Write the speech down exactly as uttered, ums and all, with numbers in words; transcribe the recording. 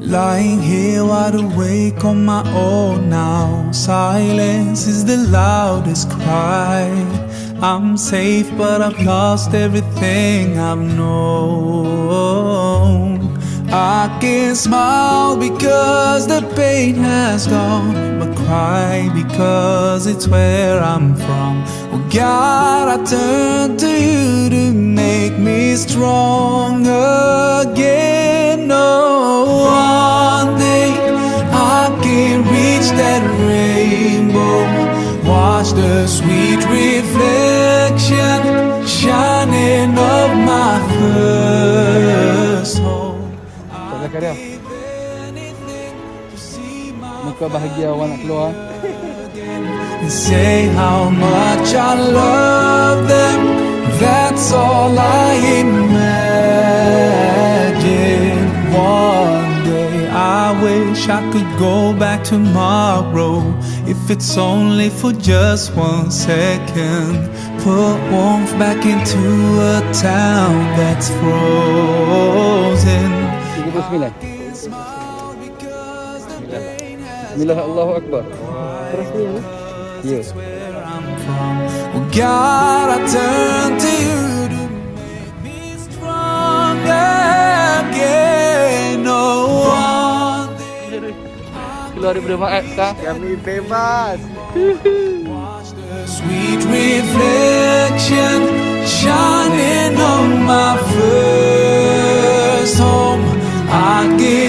Lying here wide awake on my own now. Silence is the loudest cry. I'm safe but I've lost everything I've known. I can smile because the pain has gone, but cry because it's where I'm from. Oh God, I turn to you to make me strong again. Oh, one day I can reach that rainbow, watch the sweet reflection shining of my first home. Karya. Muka bahagia awak nak keluar. And say how much I love them. That's all I imagine. One day I wish I could go back tomorrow, if it's only for just one second. Put warmth back into a town that's frozen. Bismillah. Bismillah, Allahu Akbar. Terus ni ya. Ya. God, I turn to you to make me strong again. No one. Keluar daripada Pahit sekarang. Kami bebas. Watch the sweet reflection shining on my first home. I give